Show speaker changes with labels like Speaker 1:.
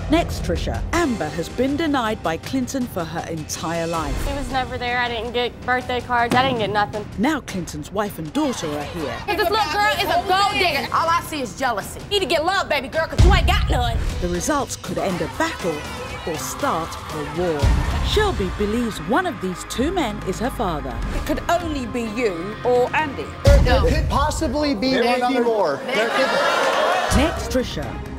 Speaker 1: Next, Trisha. Amber has been denied by Clinton for her entire life.
Speaker 2: He was never there. I didn't get birthday cards. I didn't get nothing.
Speaker 1: Now Clinton's wife and daughter are here.
Speaker 2: This little girl is a gold digger. All I see is jealousy. You need to get love, baby girl, because you ain't got none.
Speaker 1: The results could end a battle or start a war. Shelby believes one of these two men is her father.
Speaker 3: It could only be you or Andy.
Speaker 4: There could possibly be one more.
Speaker 1: Next, Trisha.